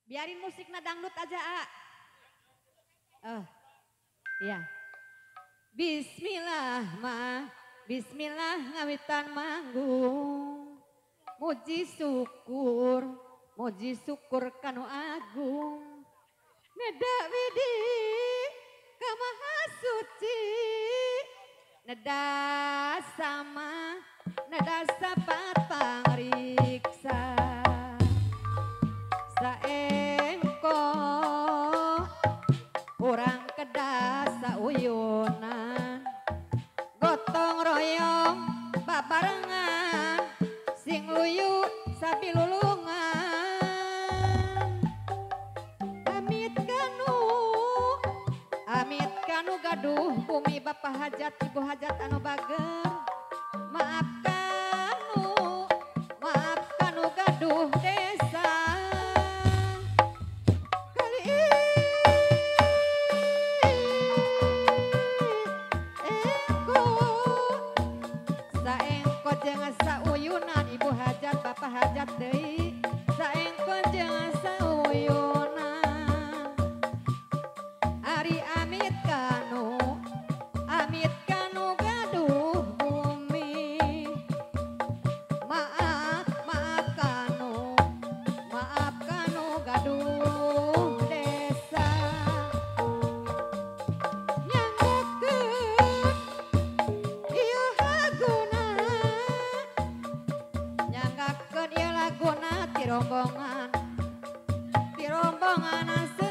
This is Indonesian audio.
Biarin musiknya dangdut aja, A. Oh, iya. Bismillah, ma. Bismillah ngawitan manggung. Muji syukur kanu agung. Neda widi kamaha suci. Neda sama, neda sapat pangriksa. Saengko urang kedas sauyunan gotong royong babarengan sing luyu sabilulungan amit kanu gaduh bumi bapak hajat ibu hajat anu bager maaf kanu gaduh desa saengko jeung sauyunan ibu hajat bapak hajat deui saengko jeung sauyunan ari amit kanu gaduh bumi maaf kanu gaduh desa nyanggukeun ieu laguna nyanggakeun ieu laguna ti rombongan